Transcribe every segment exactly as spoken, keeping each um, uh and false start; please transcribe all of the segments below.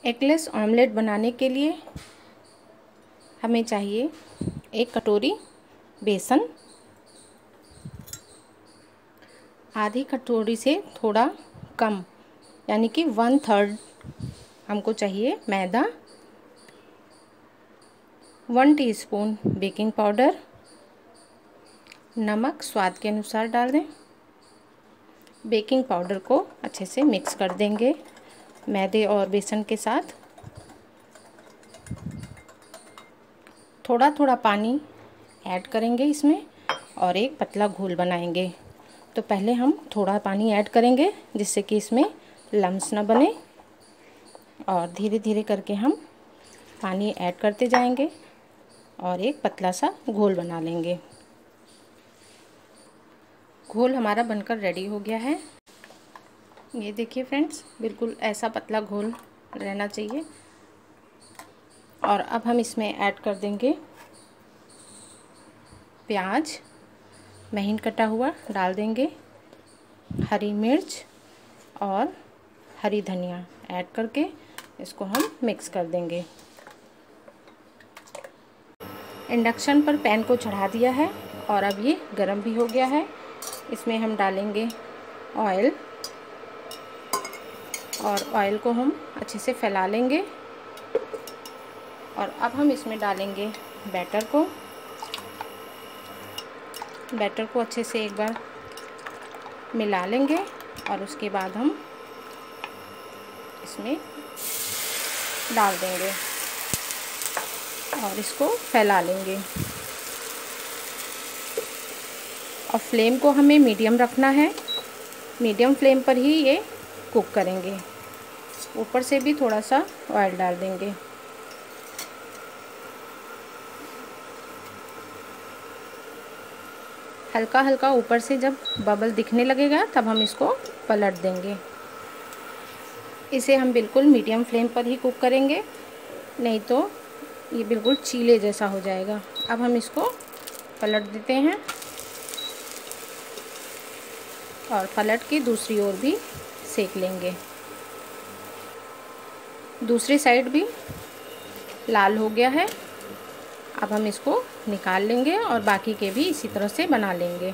Eggless omelette बनाने के लिए हमें चाहिए एक कटोरी बेसन, आधी कटोरी से थोड़ा कम यानी कि वन थर्ड हमको चाहिए मैदा, वन टीस्पून बेकिंग पाउडर, नमक स्वाद के अनुसार डाल दें। बेकिंग पाउडर को अच्छे से मिक्स कर देंगे मैदे और बेसन के साथ। थोड़ा थोड़ा पानी ऐड करेंगे इसमें और एक पतला घोल बनाएंगे। तो पहले हम थोड़ा पानी ऐड करेंगे जिससे कि इसमें लम्स ना बने, और धीरे धीरे करके हम पानी ऐड करते जाएंगे और एक पतला सा घोल बना लेंगे। घोल हमारा बनकर रेडी हो गया है। ये देखिए फ्रेंड्स, बिल्कुल ऐसा पतला घोल रहना चाहिए। और अब हम इसमें ऐड कर देंगे प्याज महीन कटा हुआ डाल देंगे, हरी मिर्च और हरी धनिया ऐड करके इसको हम मिक्स कर देंगे। इंडक्शन पर पैन को चढ़ा दिया है और अब ये गरम भी हो गया है। इसमें हम डालेंगे ऑयल और ऑयल को हम अच्छे से फैला लेंगे। और अब हम इसमें डालेंगे बैटर को। बैटर को अच्छे से एक बार मिला लेंगे और उसके बाद हम इसमें डाल देंगे और इसको फैला लेंगे। और फ्लेम को हमें मीडियम रखना है। मीडियम फ्लेम पर ही ये कुक करेंगे। ऊपर से भी थोड़ा सा ऑयल डाल देंगे। हल्का हल्का ऊपर से जब बबल दिखने लगेगा तब हम इसको पलट देंगे। इसे हम बिल्कुल मीडियम फ्लेम पर ही कुक करेंगे, नहीं तो ये बिल्कुल चीले जैसा हो जाएगा। अब हम इसको पलट देते हैं और पलट के दूसरी ओर भी सेक लेंगे। दूसरी साइड भी लाल हो गया है। अब हम इसको निकाल लेंगे और बाकी के भी इसी तरह से बना लेंगे।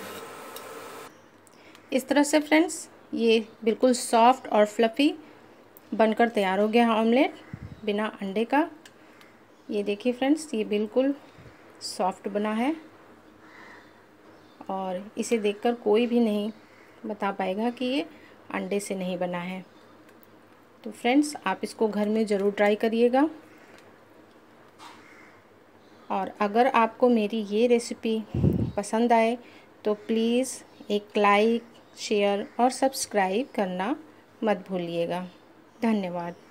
इस तरह से फ्रेंड्स ये बिल्कुल सॉफ्ट और फ्लफ़ी बनकर तैयार हो गया है ऑमलेट बिना अंडे का। ये देखिए फ्रेंड्स, ये बिल्कुल सॉफ्ट बना है और इसे देखकर कोई भी नहीं बता पाएगा कि ये अंडे से नहीं बना है। तो फ्रेंड्स आप इसको घर में ज़रूर ट्राई करिएगा। और अगर आपको मेरी ये रेसिपी पसंद आए तो प्लीज़ एक लाइक, शेयर और सब्सक्राइब करना मत भूलिएगा। धन्यवाद।